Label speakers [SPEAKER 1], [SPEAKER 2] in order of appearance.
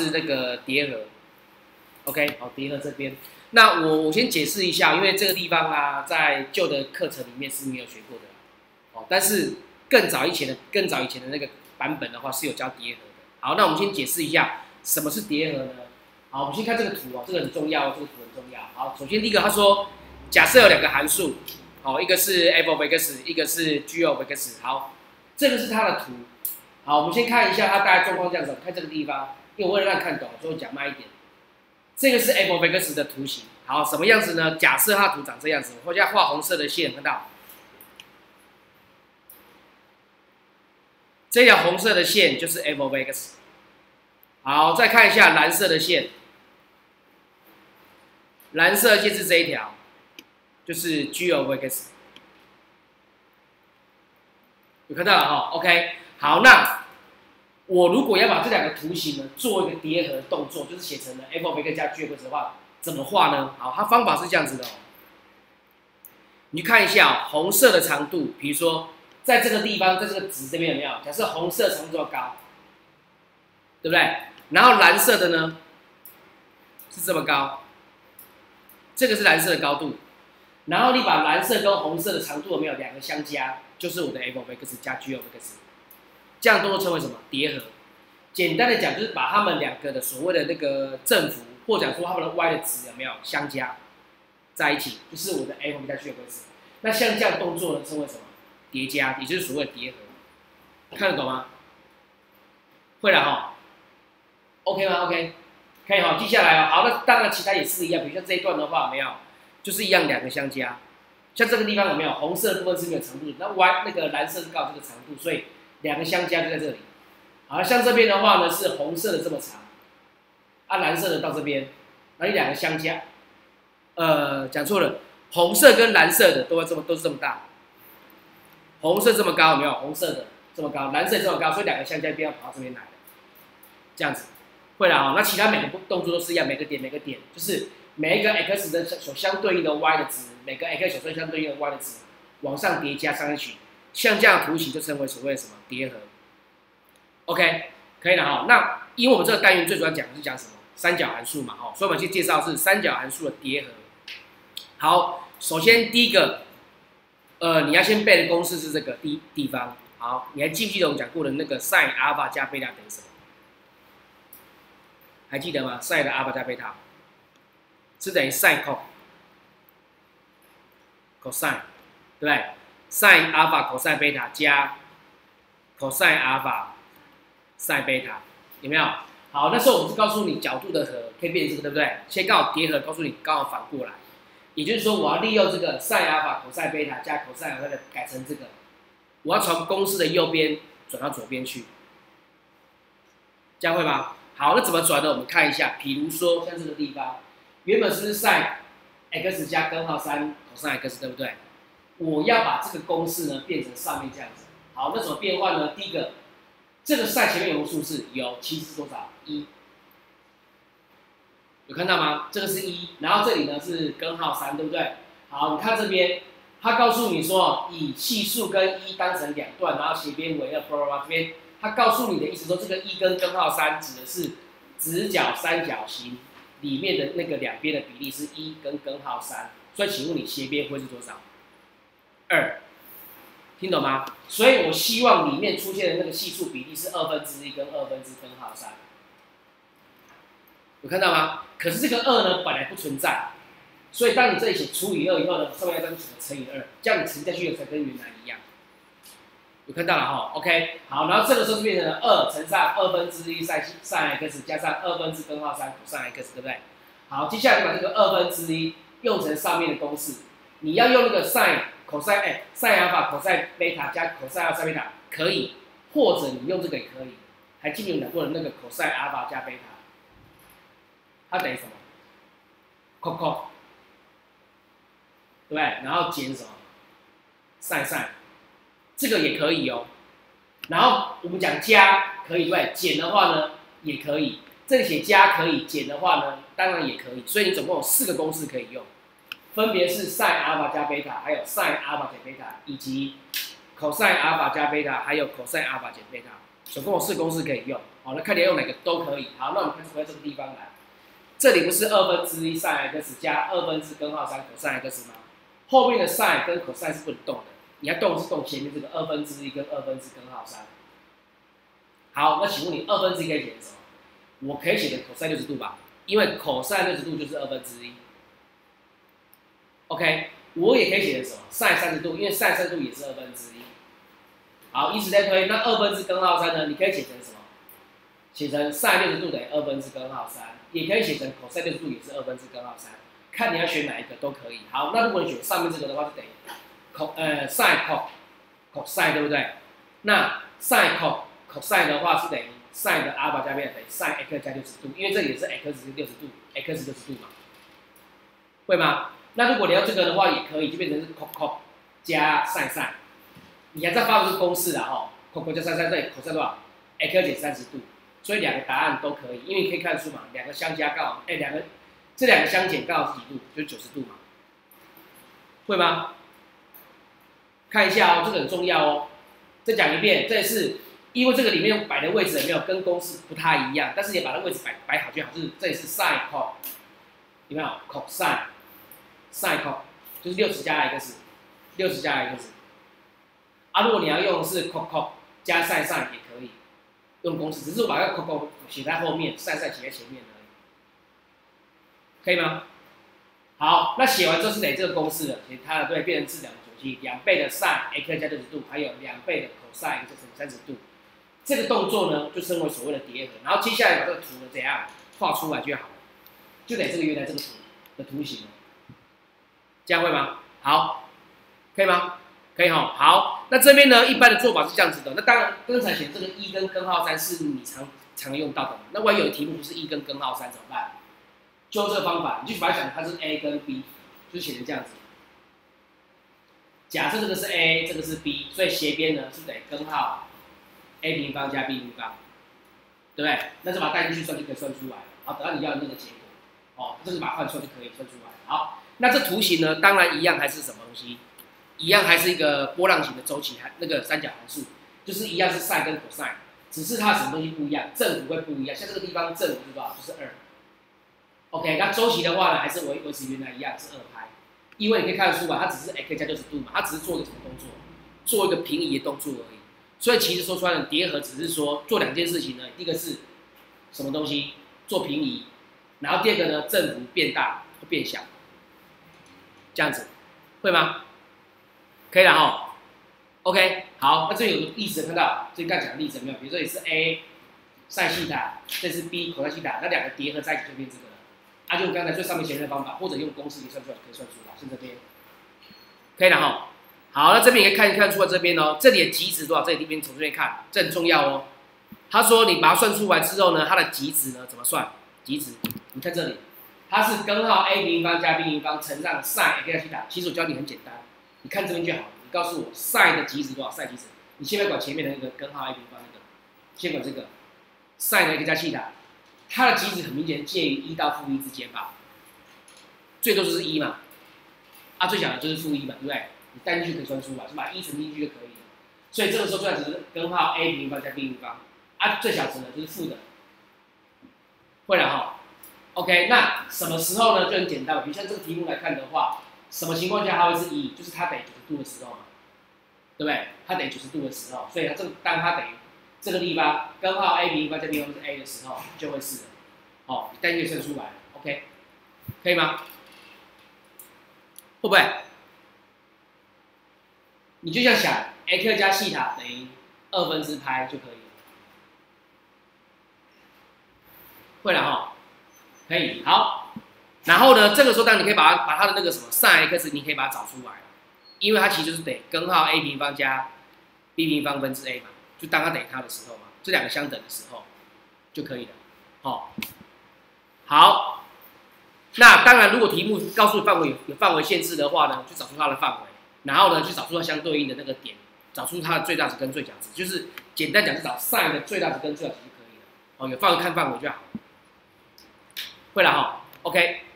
[SPEAKER 1] 是那个叠合 ，OK， 好，叠合这边。那我先解释一下，因为这个地方啊，在旧的课程里面是没有学过的，哦，但是更早以前的那个版本的话是有教叠合的。好，那我们先解释一下什么是叠合呢？好，我们先看这个图哦，这个很重要，这个图很重要。好，首先第一个他说，假设有两个函数，好，一个是 f of x， 一个是 g of x。好，这个是它的图。好，我们先看一下它大概状况这样子。看这个地方，因为我为了让你看懂，所以我讲慢一点。这个是 f of x 的图形。好，什么样子呢？假设它的图长这样子，我现在画红色的线，看到？这条红色的线就是 f of x。好，再看一下蓝色的线，蓝色的线是这一条，就是 g of x。有看到了哈 ？OK， 好，那我如果要把这两个图形呢做一个叠合的动作，就是写成了 f of x 加 g of x 的话，怎么画呢？好，它方法是这样子的哦。你去看一下、红色的长度，比如说在这个地方，在这个值这边有没有？假设红色长度这么高，对不对？然后蓝色的呢是这么高，这个是蓝色的高度。然后你把蓝色跟红色的长度有没有两个相加，就是我的 f of x 加 g of x， 这样都称为什么？叠合。简单的讲，就是把它们两个的所谓的那个振幅，或者说它们的 y 的值有没有相加在一起，就是我的 f of x 加 g of x。那像这样动作呢，称为什么？叠加，也就是所谓的叠合。看得懂吗？会了哈。OK 吗 ？OK， 可以哈，记下来哦。好，那当然其他也是一样，比如像这一段的话，有没有？就是一样两个相加。像这个地方有没有红色的部分是没有长度，那 y 那个蓝色是刚好这个长度，所以两个相加就在这里。好，像这边的话呢是红色的这么长，啊蓝色的到这边，那你两个相加，讲错了，红色跟蓝色的都是这么大，红色这么高有没有？红色的这么高，蓝色这么高，所以两个相加边要跑到这边来了，这样子会了啊。那其他每个动作都是一样，每个点就是每一个 x 的所相对应的 y 的值，每个 x 所相对应的 y 的值往上叠加上去，像这样的图形就称为所谓的什么叠合。OK， 可以了哈。那因为我们这个单元最主要讲的是讲什么？三角函数嘛，哈，所以我们去介绍是三角函数的叠合。好，首先第一个，你要先背的公式是这个地方。好，你还记不记得我们讲过的那个 sin 阿尔法加贝塔等于什么？还记得吗 ？sin 的阿尔法加贝塔是等于 sin cosine， 对不对 ？sin 阿尔法 cosine 贝塔加 cosine 阿尔法 sin 贝塔，有没有？好，那时候我们是告诉你角度的和可以变成这个，对不对？现在刚好叠合，告诉你刚好反过来，也就是说我要利用这个 sin 阿尔法 cosine 贝塔加 cosine 阿尔法改成这个，我要从公式的右边转到左边去，这样会吗？好，那怎么转呢？我们看一下，比如说像这个地方，原本是 sin x 加根号3 cos x， 对不对？我要把这个公式呢变成上面这样子。好，那怎么变换呢？第一个，这个 sin 前面有没有数字？有，其实是多少？1。有看到吗？这个是1，然后这里呢是根号3，对不对？好，你看这边，它告诉你说，以系数跟1当成两段，然后斜边为2，这边它告诉你的意思说，这个1跟根号3指的是直角三角形里面的那个两边的比例是1跟根号3，所以请问你斜边会是多少？2，听懂吗？所以我希望里面出现的那个系数比例是1/2跟1/2根号3，有看到吗？可是这个2呢本来不存在，所以当你这里写除以2以后呢，上面要再乘以2，这样你乘下去才跟原来一样。有看到了哈 ，OK， 好，然后这个时候就变成了2乘上1/2 sin x 加上1/2根号3 cos x， 对不对？好，接下来就把这个1/2用成上面的公式，你要用那个 sin 阿尔法 cos 贝塔加 cos 阿尔法贝塔可以，或者你用这个也可以。还记不记得讲过的那个 cos 阿尔法加贝塔，它等于什么 ？cos， 对不对？然后减什么 sin。这个也可以哦，然后我们讲加可以对，减的话呢也可以。这里写加可以，减的话呢当然也可以。所以你总共有4个公式可以用，分别是 sin 阿尔法加贝塔，还有 sin 阿尔法减贝塔，以及 cos 阿尔法加贝塔，还有 cos 阿尔法减贝塔。 总共有4个公式可以用。好，那看你要用哪个都可以。好，那我们开始回到这个地方来。这里不是1/2 sin x 加2/根号3 cos x 吗？后面的 sin 跟 cos 是不能动的，你要动是动前面这个1/2跟2/根号3。好，那请问你1/2可以写成什么？我可以写成 cos 60度吧，因为 cos 60度就是1/2。OK， 我也可以写成什么 sin 30度，因为 sin 30度也是1/2。好，以此类推，那2/根号3呢？你可以写成什么？写成 sin 60度等于2/根号3，也可以写成 cos 60度也是2/根号3，看你要选哪一个都可以。好，那如果你选上面这个的话，就等于sin cos 对不对？那 sin cos 的话是等于 sin 的阿尔法加贝塔等于 sin x 加60度，因为这里也是 x 是60度 ，x 60度嘛，会吗？那如果你要这个的话也可以，就变成是 cos 加 sin， 你还在发这个公式啦cos 加 sin 等于 cos 多少 ？x 减30度。所以2个答案都可以，因为你可以看得出嘛，2个相加刚好，这2个相减刚好是几度？就是90度嘛，会吗？看一下哦，这个很重要哦。再讲一遍，这也是因为这个里面摆的位置有没有跟公式不太一样，但是也把它位置摆好就好。就是这里是 sin cos， 有没有 cos sin cos 就是60加 x，60加 x。啊，如果你要用的是 cos 加 sin 也可以。用公式，只是我把那个 cos 写在后面，sin 写在前面而已，可以吗？好，那写完之后是得这个公式了，所以它对变成质量的组积，2倍的 sin x 加60度，还有2倍的 cos x 乘30度，这个动作呢就称为所谓的叠合。然后接下来把这个图呢怎样画出来就好了，就得这个原来这个图的图形了，这样会吗？好，可以吗？可以哈，好，那这边呢，一般的做法是这样子的。那当然，刚才写的这个1跟根号3是你常用到的嘛。那万一有的题目不是1跟根号3怎么办？就这个方法，你就把它想它是 A 跟 B， 就是写成这样子。假设这个是 A， 这个是 B， 所以斜边呢是等于根号 A 平方加 B 平方，对不对？那就把它带进去算就可以算出来了。好，等到你要的那个结果，这个把它换算就可以算出来。好，那这图形呢，当然一样还是什么东西？一样还是一个波浪形的周期，那个三角函数，就是一样是 sin 跟 cos， 只是它什么东西不一样，振幅会不一样。像这个地方振幅是多少？就是2。OK， 那周期的话呢，还是维持原来一样是2拍，因为你可以看得出来，它只是 x 加60度嘛，它只是做一个什么动作？做一个平移的动作而已。所以其实说出来的叠合只是说做2件事情呢，第一个是什么东西？做平移，然后第二个呢，振幅变大或变小，这样子会吗？可以了哈 ，OK， 好，那这里有个例子看到，这刚讲的例子有没有？比如说也是 A sin 西塔，这是 B cos 西塔，那2个叠合在一起就变这个了。就用刚才最上面前面的方法，或者用公式也算出来，可以算出来，是这边，可以了哈。好，那这边也可以看出来这边哦，这里的极值多少？这里这边从这边看，这很重要哦。他说你把它算出来之后呢，它的极值呢怎么算？极值，你看这里，它是根号 A 平方加 B 平方乘上 sin x 加西塔。其实我教你很简单。你看这边就好了，你告诉我 sin 的极值多少 ？sin 极值，你先不要管前面的那个根号 a 平方那个，先管这个 sin 的 x 加西塔，它的极值很明显介于1到-1之间吧，最多就是1嘛，最小的就是-1嘛，对不对？你带进去可以算出来，就把1乘进去就可以了。所以这个时候最小值是根号 a 平方加 b 平方，最小值呢就是负的，会了哈。OK， 那什么时候呢？就很简单，比如像这个题目来看的话。什么情况下它会是1？就是它等于90度的时候嘛，对不对？它等于90度的时候，所以当它等于这个地方根号 a 平方加 b 平方是 a 的时候，就会是的。你单就算出来 ，OK， 可以吗？会不会？你就这样想 ，x 加西塔等于2/π就可以了。会了哈，可以，好。然后呢，这个时候当然你可以把它的那个什么 sin x， 你可以把它找出来，因为它其实就是等于根号 a 平方加 b 平方分之 a 嘛，就当它等于它的时候嘛，这2个相等的时候就可以了。好，那当然如果题目告诉你范围有范围限制的话呢，就找出它的范围，然后呢去找出它相对应的那个点，找出它的最大值跟最小值，就是简单讲是找 sin 的最大值跟最小值就可以了。有范围看范围就好，会了哈 ，OK。